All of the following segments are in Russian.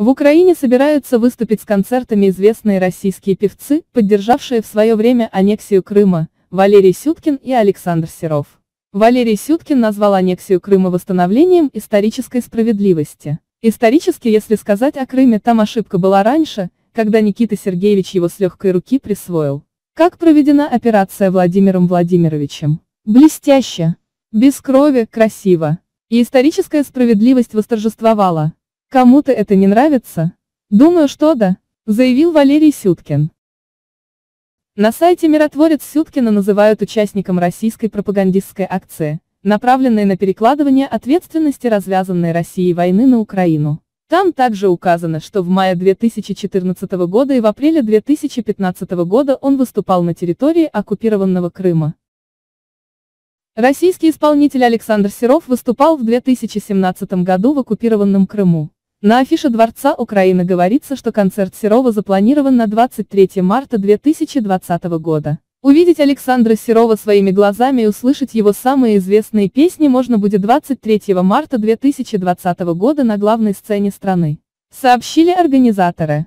В Украине собираются выступить с концертами известные российские певцы, поддержавшие в свое время аннексию Крыма, Валерий Сюткин и Александр Серов. Валерий Сюткин назвал аннексию Крыма восстановлением исторической справедливости. Исторически, если сказать о Крыме, там ошибка была раньше, когда Никита Сергеевич его с легкой руки присвоил. Как проведена операция Владимиром Владимировичем? Блестяще. Без крови, красиво. И историческая справедливость восторжествовала. Кому-то это не нравится? Думаю, что да, заявил Валерий Сюткин. На сайте «Миротворец» Сюткина называют участником российской пропагандистской акции, направленной на перекладывание ответственности развязанной Россией войны на Украину. Там также указано, что в мае 2014 года и в апреле 2015 года он выступал на территории оккупированного Крыма. Российский исполнитель Александр Серов выступал в 2017 году в оккупированном Крыму. На афише Дворца Украины говорится, что концерт Серова запланирован на 23 марта 2020 года. Увидеть Александра Серова своими глазами и услышать его самые известные песни можно будет 23 марта 2020 года на главной сцене страны, сообщили организаторы.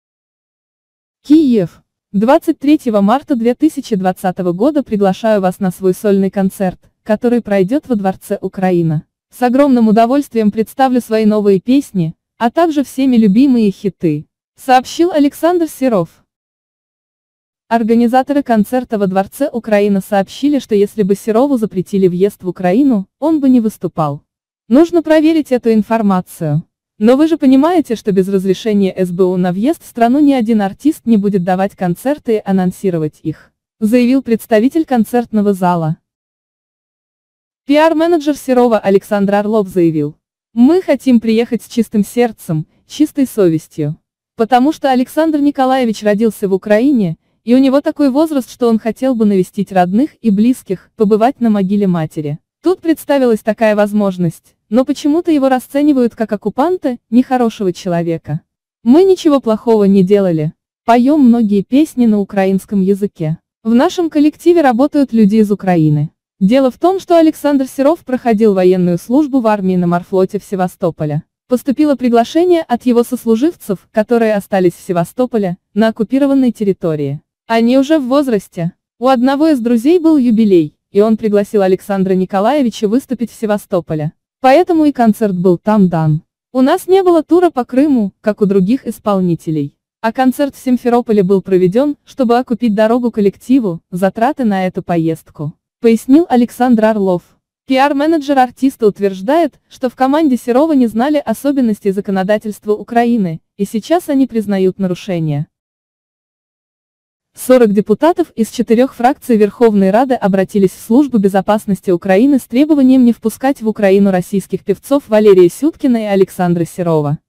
Киев. 23 марта 2020 года приглашаю вас на свой сольный концерт, который пройдет во Дворце Украина. С огромным удовольствием представлю свои новые песни, а также всеми любимые хиты, сообщил Александр Серов. Организаторы концерта во Дворце Украина сообщили, что если бы Серову запретили въезд в Украину, он бы не выступал. Нужно проверить эту информацию. Но вы же понимаете, что без разрешения СБУ на въезд в страну ни один артист не будет давать концерты и анонсировать их, заявил представитель концертного зала. Пиар-менеджер Серова Александр Орлов заявил: «Мы хотим приехать с чистым сердцем, чистой совестью. Потому что Александр Николаевич родился в Украине, и у него такой возраст, что он хотел бы навестить родных и близких, побывать на могиле матери. Тут представилась такая возможность, но почему-то его расценивают как оккупанта, нехорошего человека. Мы ничего плохого не делали. Поем многие песни на украинском языке. В нашем коллективе работают люди из Украины. Дело в том, что Александр Серов проходил военную службу в армии на морфлоте в Севастополе. Поступило приглашение от его сослуживцев, которые остались в Севастополе, на оккупированной территории. Они уже в возрасте. У одного из друзей был юбилей, и он пригласил Александра Николаевича выступить в Севастополе. Поэтому и концерт был там дан. У нас не было тура по Крыму, как у других исполнителей. А концерт в Симферополе был проведен, чтобы окупить дорогу коллективу, затраты на эту поездку, пояснил Александр Орлов. Пиар-менеджер артиста утверждает, что в команде Серова не знали особенностей законодательства Украины, и сейчас они признают нарушения. 40 депутатов из 4 фракций Верховной Рады обратились в Службу безопасности Украины с требованием не впускать в Украину российских певцов Валерия Сюткина и Александра Серова.